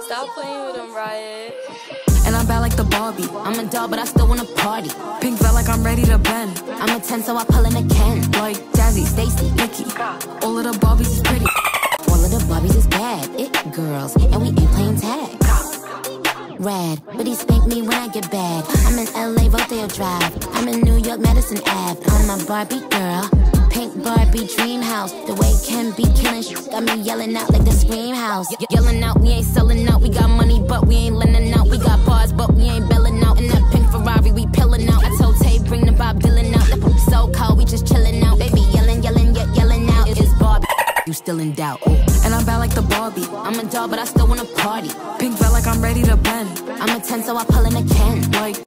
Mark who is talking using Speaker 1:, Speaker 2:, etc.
Speaker 1: Stop playing with him, Riot.
Speaker 2: And I'm bad like the Barbie. I'm a doll, but I still wanna party. Pink felt like I'm ready to bend. I'm a 10, so I pull in a Ken. Like Jazzy, Stacy, Nikki. All of the Barbies is pretty. All of the Barbies is bad. It girls, and we ain't playing tag. Rad, but he spank me when I get bad. I'm in LA, Rodeo Drive. I'm in New York, Madison Ave. I'm a Barbie girl. Pink Barbie dream house. The way Ken be killing got me yelling out like the Scream House. Yelling out, we ain't selling out. We got money, but we ain't lending out. We got bars, but we ain't belling out. In that pink Ferrari, we pillin' out. I told Tay, bring the Bob Dylan out. The poop so cold, we just chillin' out. Baby yelling, yelling, yet yelling out. It's Barbie, you still in doubt. And I'm bad like the Barbie. I'm a doll, but I still wanna party. Pink felt like I'm ready to bend. I'm a 10, so I pull in a Ken. Like